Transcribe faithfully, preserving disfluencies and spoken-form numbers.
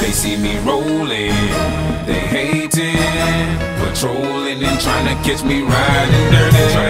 They see me rolling, they hating, patrolling and trying to catch me riding dirty.